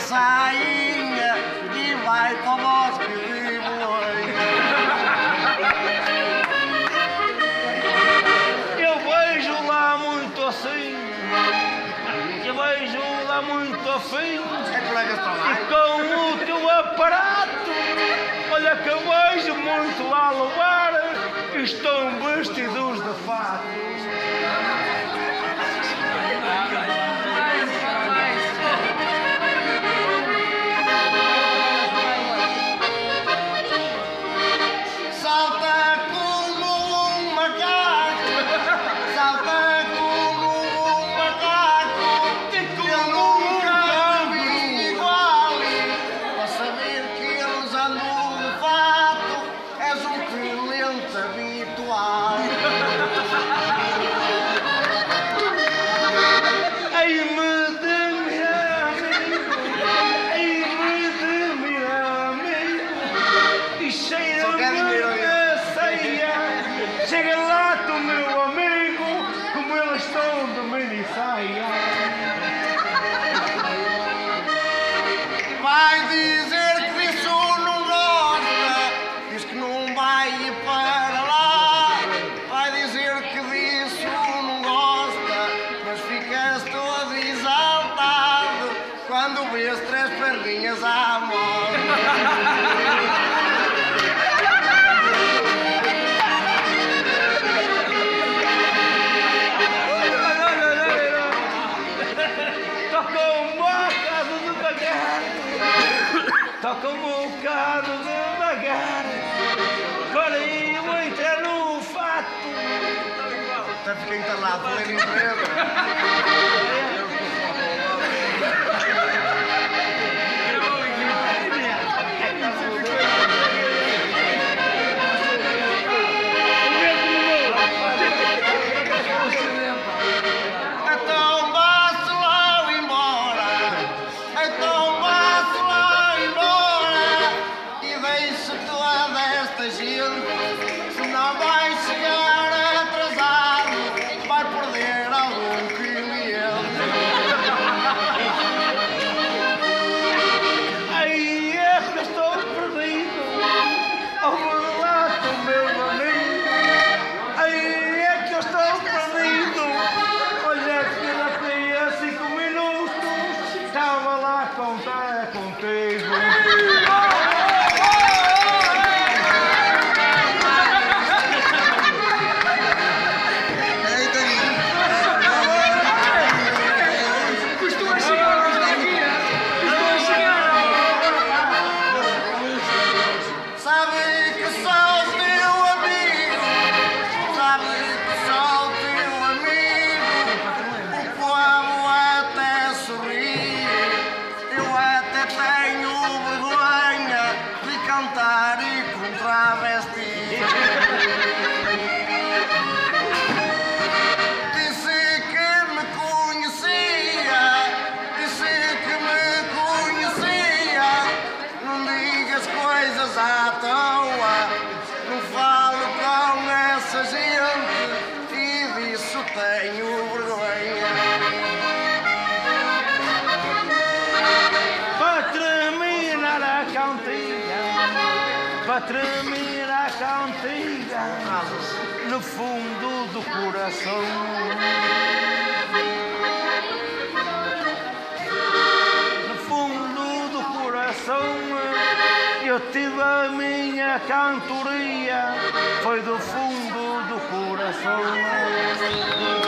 sainha e vai para o bosque de boi. Eu vejo lá muito assim, eu vejo lá muito afim, e com o teu aparato, olha que eu vejo muito lá levar, estão vestidos de fato. Salta como um macaco, salta como um macaco, eu nunca vi igual. Para saber que eles andam de fato, és um cliente habitual. Ai-me de meu amigo, e cheira-me a ceia. Chega lá do meu amigo, como eles estão de mini saia. Vai dizer que disso não gosta, diz que não vai para lá. Vai dizer que disso não gosta, mas ficas todo exaltado quando vês três perninhas à moda. Toca um bocado devagar, agora eu vou entrar no fato. Até fiquei entalado, falei no emprego. Então vá-se lá embora, então vá-se lá embora e deixe toda esta gente, senão vai chegar atrasado, vai perder algum cliente. Aí é que eu estou perdido, ao relato, meu amigo. Aí é que eu estou perdido. Olha que daqui a 5 minutos estava lá a contar contigo. Sabe que sou teu amigo, sabe que sou teu amigo, o povo até sorri, eu até tenho vergonha de cantar e com travesti. Disse que me conhecia, disse que me conhecia, não digas coisas à toa, não falo com essa gente e disso tenho vergonha. Para terminar a cantiga, para terminar a cantiga, no fundo do coração. No fundo do coração, eu tive a minha cantoria, foi do fundo do coração.